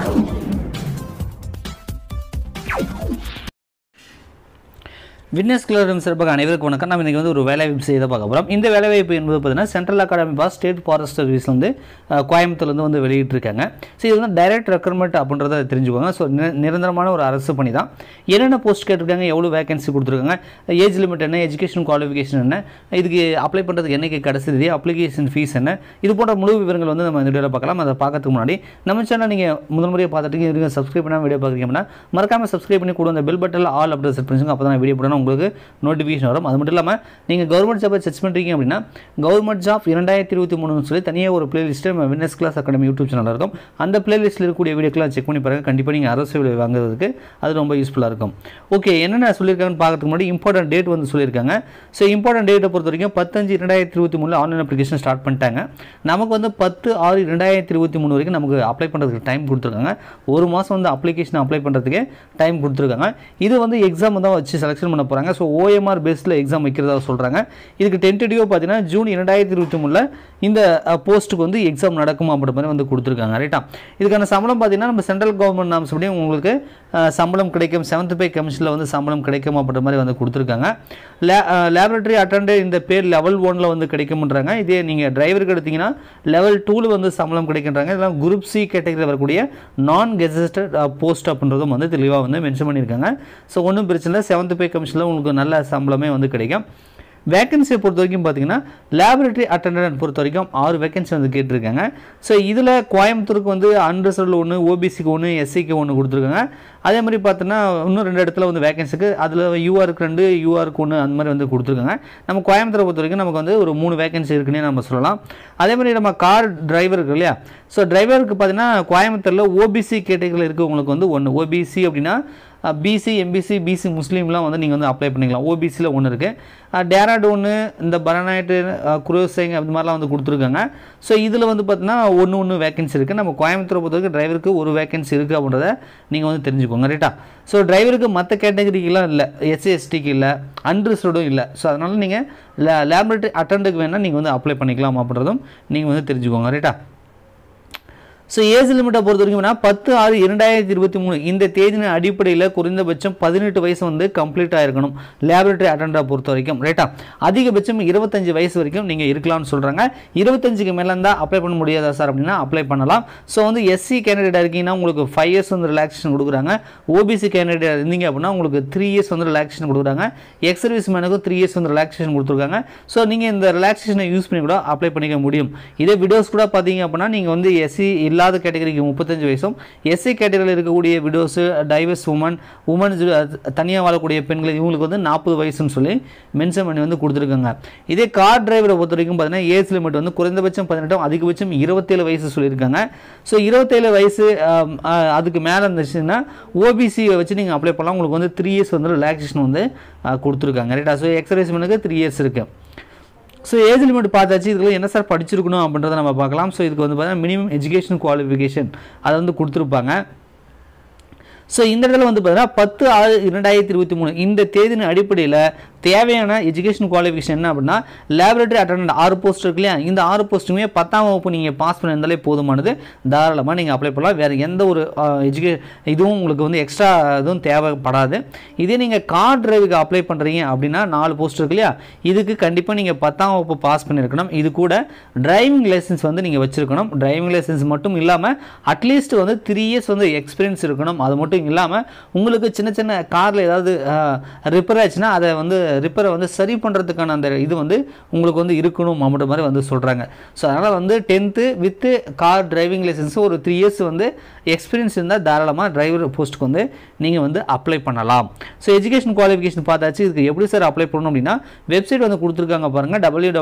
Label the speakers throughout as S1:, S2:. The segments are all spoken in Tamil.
S1: Winxclass சிறப்பாக அனைவருக்கும் வணக்கம். நம்ம இன்னைக்கு வந்து ஒரு வேலைவாய்ப்பு செய்த பார்க்க போறோம். இந்த வேலைவாய்ப்பு என்பது பார்த்தீங்கன்னா central academy for state forest சர்வீஸ்ல வந்து கோயம்புத்தூர்ல வந்து வெளியிட்டிருக்காங்க. ஸோ இது வந்து டைரக்ட் ரெக்ரூட்மெண்ட் அப்படின்றத தெரிஞ்சுக்கோங்க. ஸோ நிரந்தரமான ஒரு அரசு பணி தான். என்னென்ன போஸ்ட் கேட்டிருக்காங்க, எவ்வளோ வேகன்சி கொடுத்துருக்காங்க, ஏஜ் லிமிட் என்ன, எஜுகேஷன் குவாலிஃபிகேஷன் என்ன, இதுக்கு அப்ளை பண்ணுறதுக்கு என்னைக்கு கடைசி தேதி, அப்ளிகேஷன் ஃபீஸ் என்ன, இது போன்ற முழு விவரங்கள் வந்து நம்ம இந்த வீடியோவில் பார்க்கலாம். அதை பார்க்கறதுக்கு முன்னாடி நம்ம சேனல் நீங்கள் முதல் முறையாக பார்த்துட்டு இருக்கீங்க, சப்ஸ்கிரைப் பண்ணாமல் வீடியோ பார்க்குறீங்கன்னா மறக்காம சப்ஸ்கிரைப் பண்ணி கூட அந்த பெல் பட்டனில் ஆல் அப்படி செட் பண்ணிச்சுங்க. அப்போ தான் வீடியோ போடணும் உங்களுக்கு நோட்டிஃபிகேஷன் வரும். அது மட்டும் இல்லாமல் நீங்கள் கவர்மெண்ட் ஜாப்பை சர்ச் பண்ணுறீங்க அப்படின்னா கவர்மெண்ட் ஜாப் 2023 சொல்லி தனியாக ஒரு பிளேலிஸ்ட்டு நம்ம Winxclass அகாடமி யூடியூப் சேனலில் இருக்கும். அந்த பிளேலிஸ்ட்டில் இருக்கக்கூடிய வீடியோக்கெல்லாம் செக் பண்ணி பாருங்கள். கண்டிப்பாக நீங்கள் அரசு வேலை வாங்குறதுக்கு அது ரொம்ப யூஸ்ஃபுல்லாக இருக்கும். ஓகே, என்னென்ன சொல்லியிருக்காங்கன்னு பார்க்கறதுக்கு முன்னாடி இம்பார்ட்டன்ட் டேட் வந்து சொல்லியிருக்காங்க. ஸோ இம்பார்ட்டன்ட் டேட்டை பொறுத்த வரைக்கும் 10/5/2023 ஆன்லைன் அப்ளிகேஷன் ஸ்டார்ட் பண்ணிட்டாங்க. நமக்கு வந்து 10/6/2023 வரைக்கும் நமக்கு அப்ளை பண்ணுறதுக்கு டைம் கொடுத்துருக்காங்க. ஒரு மாதம் வந்து அப்ளிகேஷன் அப்ளை பண்ணுறதுக்கு டைம் கொடுத்துருக்காங்க. இது வந்து எக்ஸாம் தான் வச்சு செலெக்ஷன் பண்ண போகிறாங்க. ஸோ OMR பேஸில் எக்ஸாம் வைக்கிறதா சொல்கிறாங்க. இதுக்கு டென்டேட்டிவாக பார்த்தீங்கன்னா ஜூன் 2023 இந்த போஸ்ட்டுக்கு வந்து எக்ஸாம் நடக்கும் அப்படின்ற மாதிரி வந்து கொடுத்துருக்காங்க. ரைட்டா, இதுக்கான சம்பளம் பார்த்தீங்கன்னா நம்ம சென்ட்ரல் கவர்மெண்ட் நாம்ஸ் படி உங்களுக்கு சம்பளம் கிடைக்கும். 7th பே கமிஷனில் வந்து சம்பளம் கிடைக்கும் அப்படின்ற மாதிரி வந்து கொடுத்துருக்காங்க. லேபரட்டரி அட்டெண்டன்ட் இந்த பேர் லெவல் 1 வந்து கிடைக்கும்ன்றாங்க. இதே நீங்கள் டிரைவருக்கு எடுத்தீங்கன்னா லெவல் 2 வந்து சம்பளம் கிடைக்கின்றாங்க. இதெல்லாம் குரூப் சி கேட்டகரியில் வரக்கூடிய நான் கெசட்டட் போஸ்ட் அப்படின்றதும் வந்து தெளிவாக வந்து மென்ஷன் பண்ணியிருக்காங்க. ஸோ ஒன்றும் பிரச்சனை இல்லை, 7th பே கமிஷனில் உங்களுக்கு நல்ல சம்பளமே வந்து கிடைக்கும். வேகன்சியை பொறுத்த வரைக்கும் பார்த்தீங்கன்னா லேபரட்டரி அட்டெண்டன்ட் பொறுத்த வரைக்கும் 6 வேகன்சி வந்து கேட்டிருக்காங்க. ஸோ இதில் கோயம்புத்தூருக்கு வந்து அன்ரிசர்வ்டு 1, ஓபிசிக்கு 1, எஸ்சிக்கு 1 கொடுத்துருக்காங்க. அதே மாதிரி பார்த்தோன்னா இன்னும் 2 இடத்துல வந்து வேகன்சிக்கு அதில் யூஆருக்கு 2, யூஆருக்கு 1 அந்த மாதிரி வந்து கொடுத்துருக்காங்க. நம்ம கோயம்புத்தூரை பொறுத்த வரைக்கும் நமக்கு வந்து ஒரு 3 வேகன்சி இருக்குன்னே நம்ம சொல்லலாம். அதே மாதிரி நம்ம கார் டிரைவர் இருக்கு இல்லையா, ஸோ டிரைவருக்கு பார்த்தீங்கன்னா கோயம்புத்தூரில் ஓபிசி கேட்டகரியில் இருக்கவங்களுக்கு வந்து 1, ஓபிசி அப்படின்னா பிசி, எம்பிசி, பிசி முஸ்லீம்லாம் வந்து நீங்கள் வந்து அப்ளை பண்ணிக்கலாம். ஓபிசியில் 1 இருக்குது. டேராடூனு, இந்த பரநாய்ட்டு, குரோசிங் அந்த மாதிரிலாம் வந்து கொடுத்துருக்காங்க. ஸோ இதில் வந்து பார்த்தீங்கன்னா 1 வேகன்சி இருக்குது. நம்ம கோயம்புத்தூரை பொறுத்த வரைக்கும் டிரைவருக்கு 1 வேகன்சி இருக்குது அப்படின்றத நீங்கள் வந்து தெரிஞ்சுக்கோங்க. ரைட்டா, ஸோ டிரைவருக்கு மற்ற கேட்டகரிக்கெலாம் இல்லை, எஸ்சி எஸ்டிக்கு இல்லை, அன்ரிசர்வ்டும் இல்லை. ஸோ அதனால் நீங்கள் லேபரட்டரி அட்டெண்டன்ட்டுக்கு வேணால் நீங்கள் வந்து அப்ளை பண்ணிக்கலாம் அப்படின்றதும் நீங்கள் வந்து தெரிஞ்சுக்கோங்க. ரைட்டா, ஸோ ஏஜ் லிமிட்டை பொறுத்த வரைக்கும் 10/6/2023 இந்த தேதியின் அடிப்படையில் குறைந்தபட்சம் 18 வயசு வந்து கம்ப்ளீட் ஆகிருக்கணும் லேபரட்டரி அட்டெண்டரை பொறுத்த வரைக்கும். ரைட்டா, அதிகபட்சம் 25 வயசு வரைக்கும் நீங்கள் இருக்கலாம்னு சொல்கிறாங்க. 25க்கு மேலே இருந்தால் அப்ளை பண்ண முடியாதா சார் அப்படின்னா அப்ளை பண்ணலாம். ஸோ வந்து எஸ்சி கேண்டிடேட் இருக்கீங்கன்னா உங்களுக்கு 5 இயர்ஸ் வந்து ரிலாக்ஸேஷன் கொடுக்குறாங்க. ஓபிசி கேண்டிடேட் இருந்தீங்க அப்படின்னா உங்களுக்கு 3 இயர்ஸ் வந்து ரிலாக்ஸேஷன் கொடுக்குறாங்க. எக்ஸ் சர்வீஸ் மேனுக்கும் 3 இயர்ஸ் வந்து ரிலாக்ஸேஷன் கொடுத்துருக்காங்க. ஸோ நீங்கள் இந்த ரிலாக்ஸேஷனை யூஸ் பண்ணி கூட அப்ளை பண்ணிக்க முடியும். இதே விடோஸ் கூட பார்த்தீங்க அப்படின்னா நீங்கள் வந்து எஸ்சி இல்லாத கேட்டகரிக்கு 35 வயசும், எஸ்சி கேட்டகரியில் இருக்கக்கூடிய விடோஸு, டைவர்ஸ் உமன் தனியாக வாழக்கூடிய பெண்கள் இவங்களுக்கு வந்து 40 வயசுன்னு சொல்லி மென்ஷன் பண்ணி வந்து கொடுத்துருக்காங்க. இதே கார் டிரைவரை பொறுத்த வரைக்கும் பார்த்தீங்கன்னா ஏஜ் லிமிட் வந்து குறைந்தபட்சம் 18, அதிகபட்சம் 27 வயசு சொல்லியிருக்காங்க. ஸோ 27 வயசு அதுக்கு மேலே இருந்துச்சுன்னா ஓபிசியை வச்சு நீங்கள் அப்ளை பண்ணலாம். உங்களுக்கு வந்து 3 இயர்ஸ் வந்து ரிலாக்ஸேஷன் வந்து கொடுத்துருக்காங்க. ரைட்டா, ஸோ எக்ஸ் சர்வீஸ் மேனுக்கு 3 இயர்ஸ் இருக்குது. ஸோ ஏஜ் லிமிட் பார்த்தாச்சு. இதுக்கு என்ன சார் படிச்சிருக்கணும் அப்படின்றத நம்ம பார்க்கலாம். ஸோ இதுக்கு வந்து பார்த்தீங்கன்னா மினிமம் எஜுகேஷன் குவாலிஃபிகேஷன் அதை வந்து கொடுத்துருப்பாங்க. ஸோ இந்த இடத்துல வந்து பார்த்தீங்கன்னா 10/6/2023 இந்த தேதியின் அடிப்படையில் தேவையான எஜுகேஷன் குவாலிஃபிகேஷன் என்ன அப்படின்னா லேபரட்டரி அட்டெண்டன்ட் 6 போஸ்ட் இருக்கு இல்லையா, இந்த 6 போஸ்ட்டுமே 10ஆம் வகுப்பு நீங்கள் பாஸ் பண்ணியிருந்தாலே போதுமானது. தாராளமாக நீங்கள் அப்ளை பண்ணலாம். வேறு எந்த ஒரு இதுவும் உங்களுக்கு வந்து எக்ஸ்ட்ரா எதுவும் தேவைப்படாது. இதே நீங்கள் கார் டிரைவுக்கு அப்ளை பண்ணுறீங்க அப்படின்னா 4 போஸ்ட் இருக்கு இல்லையா, இதுக்கு கண்டிப்பாக நீங்கள் 10ஆம் வகுப்பு பாஸ் பண்ணியிருக்கணும். இது கூட டிரைவிங் லைசன்ஸ் வந்து நீங்கள் வச்சுருக்கணும். டிரைவிங் லைசன்ஸ் மட்டும் இல்லாமல் அட்லீஸ்ட் வந்து 3 இயர்ஸ் வந்து எக்ஸ்பீரியன்ஸ் இருக்கணும். அது மட்டும் இல்லாமல் உங்களுக்கு சின்ன சின்ன காரில் ஏதாவது ரிப்பேர் ஆச்சுன்னா அதை வந்து ரிப்பேரை வந்து சரி பண்ணுறதுக்கான அந்த இது வந்து உங்களுக்கு வந்து இருக்கணும் அப்படின்ற மாதிரி வந்து சொல்கிறாங்க. ஸோ அதனால் வந்து 10th with car driving licence ஒரு 3 இயர்ஸ் வந்து எக்ஸ்பீரியன்ஸ் இருந்தால் தாராளமாக டிரைவர் போஸ்ட்டுக்கு வந்து நீங்கள் வந்து அப்ளை பண்ணலாம். ஸோ எஜுகேஷன் குவாலிஃபிகேஷன் பார்த்தாச்சு. இதுக்கு எப்படி சார் அப்ளை பண்ணணும் அப்படின்னா வெப்சைட் வந்து கொடுத்துருக்காங்க பாருங்கள்,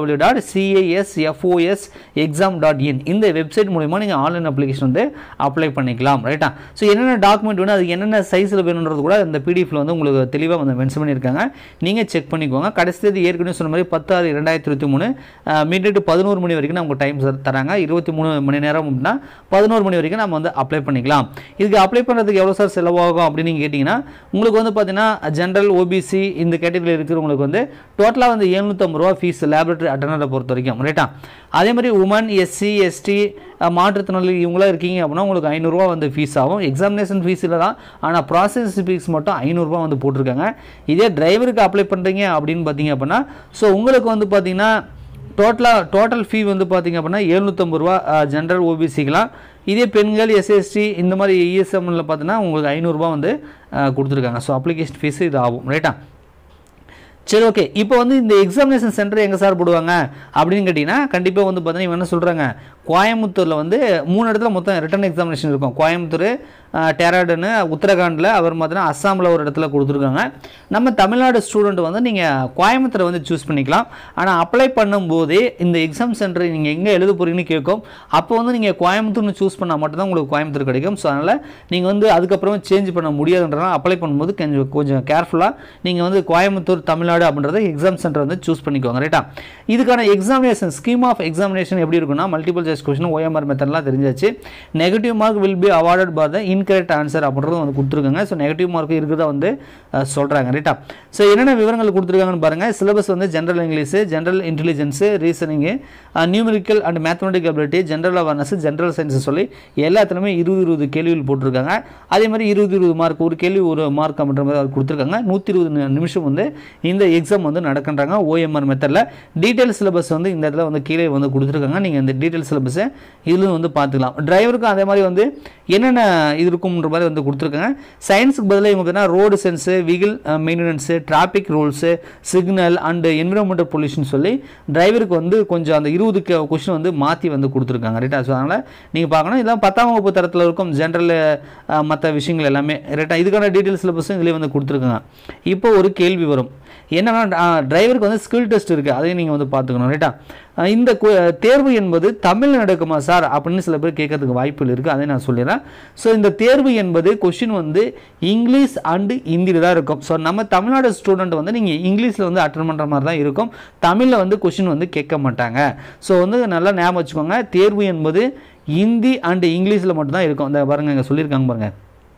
S1: www.casfosexam.in இந்த வெப்சைட் மூலமா நீங்கள் ஆன்லைன் அப்ளிகேஷன் வந்து அப்ளை பண்ணிக்கலாம். ரைட்டா, ஸோ என்னென்ன டாக்குமெண்ட் வேணும், அது என்னென்ன சைஸில் வேணுன்றது கூட இந்த பிடிஎஃப்ல வந்து உங்களுக்கு தெளிவாக வந்து மென்ஷன் பண்ணியிருக்காங்க. நீங்கள் செக் செக் பண்ணிக்கோங்க. கடைசி தேதி ஏற்கனவே சொன்ன மாதிரி 10/6/2023 மிட் 11 மணி வரைக்கும் நமக்கு டைம் தராங்க. 23 மணி நேரம் அப்படின்னா 11 மணி வரைக்கும் நம்ம வந்து அப்ளை பண்ணிக்கலாம். இதுக்கு அப்ளை பண்ணுறதுக்கு எவ்வளோ சார் செலவாகும் அப்படின்னு நீங்கள் கேட்டிங்கன்னா உங்களுக்கு வந்து பார்த்தீங்கன்னா ஜென்ரல் ஓபிசி இந்த கேட்டகரியில் இருக்கிறவங்களுக்கு வந்து டோட்டலாக வந்து 750 ரூபா ஃபீஸ் லேபரேட்டரி அட்டெண்டரை பொறுத்த வரைக்கும் ரைட்டா. அதே மாதிரி உமன் எஸ்சி எஸ்டி மாற்றுத்திறனாளி இவங்களாம் இருக்கீங்க அப்படின்னா உங்களுக்கு 500 ரூபா வந்து ஃபீஸ் ஆகும். எக்ஸாமினேஷன் ஃபீஸ் இல்லை தான், ஆனால் ப்ராசஸ் ஃபீஸ் மட்டும் 500 ரூபா வந்து போட்டிருக்காங்க. இதே டிரைவருக்கு அப்ளை பண்ணுறீங்க அப்படின்னு பார்த்தீங்க அப்படின்னா ஸோ உங்களுக்கு வந்து பார்த்தீங்கன்னா டோட்டல் ஃபீ வந்து பார்த்தீங்க அப்படின்னா 750 ரூபா ஜென்ரல் ஓபிசிக்கலாம். இதே பெண்கள் எஸ்எஸ்டி இந்த மாதிரி இஎஸ்எம்மில் பார்த்தீங்கன்னா உங்களுக்கு 500 ரூபா வந்து கொடுத்துருக்காங்க. ஸோ அப்ளிகேஷன் ஃபீஸ் இது ஆகும் ரைட்டா. சரி ஓகே, இப்போ வந்து இந்த எக்ஸாமினேஷன் சென்டர் எங்கே சார் போடுவாங்க அப்படின்னு கேட்டிங்கன்னா கண்டிப்பாக வந்து பார்த்தீங்கன்னா இவங்க என்ன சொல்கிறாங்க, கோயம்புத்தூரில் வந்து 3 இடத்துல மொத்தம் ரிட்டன் எக்ஸாமினேஷன் இருக்கும். கோயம்புத்தூர், டேராடுன்னு, உத்தரகாண்டில், அவர் பார்த்தீங்கன்னா அஸ்ஸாமில் ஒரு இடத்துல கொடுத்துருக்காங்க. நம்ம தமிழ்நாடு ஸ்டூடெண்ட் வந்து நீங்கள் கோயம்புத்தூரை வந்து சூஸ் பண்ணிக்கலாம். ஆனால் அப்ளை பண்ணும்போதே இந்த எக்ஸாம் சென்டர் நீங்கள் எங்கே எழுத போகிறீங்கன்னு கேட்கும். அப்போ வந்து நீங்கள் கோயம்புத்தூர்னு சூஸ் பண்ணால் மட்டும்தான் உங்களுக்கு கோயம்புத்தூர் கிடைக்கும். ஸோ அதனால் நீங்கள் வந்து அதுக்கப்புறம் சேஞ்ச் பண்ண முடியாதுன்றனால அப்ளை பண்ணும்போது கொஞ்சம் கேர்ஃபுல்லாக நீங்கள் வந்து கோயம்புத்தூர் தமிழ்நாடு அப்படின்றத எக்ஸாம் சென்டர் வந்து சூஸ் பண்ணிக்கோங்க ரைட்டா. இதுக்கான எக்ஸாமினேஷன் ஸ்கீம் ஆஃப் எக்ஸாமினேஷன் எப்படி இருக்குன்னா மல்டிபிள் சாய்ஸ் கொஸ்டின் OMR மெத்தட்லாம் தெரிஞ்சாச்சு. Negative mark will be awarded by the incorrect answer அப்படின்றது வந்து கொடுத்துருக்காங்க. ஸோ நெகட்டிவ் மார்க் இருக்கிறதா வந்து சொல்கிறாங்க ரைட்டா. ஸோ என்னென்ன விவரங்கள் கொடுத்துருக்காங்கன்னு பாருங்கள். சிலபஸ் வந்து general English, general intelligence, reasoning, numerical and mathematical ability, general awareness, general science சொல்லி எல்லாத்துலேயுமே 20 கேள்விகள் போட்டிருக்காங்க. அதே மாதிரி 20 மார்க், ஒரு கேள்வி ஒரு மார்க் அப்படின்ற மாதிரி அவர் கொடுத்துருக்காங்க. 120 நிமிஷம் வந்து இந்த எக்ஸாம் வந்து நடக்கின்றாங்க OMR மெத்தடில். டீட்டெயில் சிலபஸ் வந்து இந்த இடத்துல வந்து கீழே வந்து கொடுத்துருக்காங்க. நீங்கள் இந்த டீட்டெயில் சிலபஸை இதில் வந்து பார்த்துக்கலாம். டிரைவருக்கும் அதே மாதிரி வந்து என்னென்ன இது இருக்கும்ன்ற மாதிரி வந்து கொடுத்துருக்காங்க. சயின்ஸுக்கு பதிலாக இவங்க பார்த்தீங்கன்னா road sense, vehicle maintenance, traffic rules, signal and environmental pollution சொல்லி டிரைவருக்கு வந்து கொஞ்சம் அந்த 20 கொஸ்டின் வந்து மாற்றி வந்து கொடுத்துருக்காங்க ரைட்டா. ஸோ அதனால் நீங்கள் பார்க்கணும். இதெல்லாம் 10ஆம் வகுப்பு தரத்தில் இருக்கும் ஜென்ரல் மற்ற விஷயங்கள் எல்லாமே ரைட்டா. இதுக்கான டீட்டெயில் சிலபஸும் இதிலே வந்து கொடுத்துருக்காங்க. இப்போ ஒரு கேள்வி வரும் என்னன்னா டிரைவருக்கு வந்து ஸ்கில் டெஸ்ட் இருக்குது, அதையும் நீங்கள் வந்து பார்த்துக்கணும் ரைட்டா. இந்த தேர்வு என்பது தமிழ் நடக்குமா சார் அப்படின்னு சில பேர் கேட்கறதுக்கு வாய்ப்புகள் இருக்குது, அதை நான் சொல்லிடுறேன். ஸோ இந்த தேர்வு என்பது கொஷின் வந்து இங்கிலீஷ் அண்டு ஹிந்தியில் தான் இருக்கும். ஸோ நம்ம தமிழ்நாடு ஸ்டூடெண்ட் வந்து நீங்கள் இங்கிலீஷில் வந்து அட்டன் பண்ணுற மாதிரி தான் இருக்கும், தமிழில் வந்து கொஷின் வந்து கேட்க மாட்டாங்க. ஸோ வந்து நல்லா ஞாபகம் வச்சுக்கோங்க, தேர்வு என்பது ஹிந்தி அண்டு இங்கிலீஷில் மட்டும்தான் இருக்கும். இந்த பாருங்கள் இங்கே சொல்லியிருக்காங்க பாருங்கள்,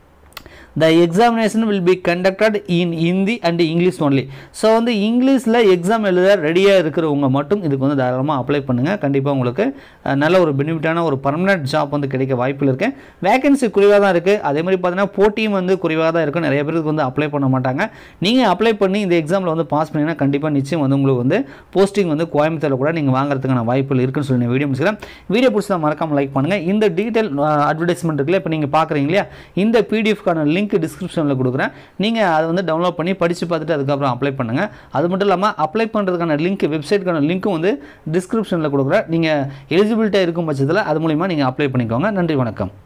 S1: the examination will be conducted in Hindi and English only. So வந்து இங்கிலீஷில் எக்ஸாம் எழுத ரெடியாக இருக்கிறவங்க மட்டும் இதுக்கு வந்து தாராளமாக அப்ளை பண்ணுங்கள். கண்டிப்பாக உங்களுக்கு நல்ல ஒரு பெனிஃபிட்டான ஒரு பர்மனெண்ட் ஜாப் வந்து கிடைக்க வாய்ப்பில் இருக்குது. வேகன்சி குறைவாக தான் இருக்குது. அதே மாதிரி பார்த்தீங்கன்னா போட்டியும் வந்து குறைவாக தான் இருக்கும். நிறைய பேருக்கு வந்து அப்ளை பண்ண மாட்டாங்க. நீங்கள் அப்ளை பண்ணி இந்த எக்ஸாமில் வந்து பாஸ் பண்ணிங்கன்னா கண்டிப்பாக நிச்சயம் வந்து உங்களுக்கு வந்து போஸ்டிங் வந்து கோயம்புத்தூரில் கூட நீங்கள் வாங்குறதுக்கான வாய்ப்புகள் இருக்குன்னு சொல்லி வீடியோ முடிச்சுக்கிறேன். வீடியோ பிடிச்சா மறக்காமல் லைக் பண்ணுங்கள். இந்த டீட்டெயில் அட்வர்டைஸ்மெண்ட் இருக்குல்ல, இப்போ நீங்கள் பார்க்குறீங்க இல்லையா, இந்த பிடிஎஃப்கான லிங்க் டிஸ்கிரிப்ஷனில் கொடுக்குறேன். நீங்கள் அதை வந்து டவுன்லோட் பண்ணி படித்து பார்த்துட்டு அதுக்கப்புறம் அப்ளை பண்ணுங்கள். அது மட்டும் இல்லாமல் அப்ளை பண்ணுறதுக்கான லிங்க், வெப்சைட்டுக்கான லிங்க்கும் வந்து டிஸ்கிரிப்ஷனில் கொடுக்குறேன். நீங்கள் எலிஜிபிலிட்டியாக இருக்கும் பட்சத்தில் அது மூலிமா நீங்கள் அப்ளை பண்ணிக்கோங்க. நன்றி, வணக்கம்.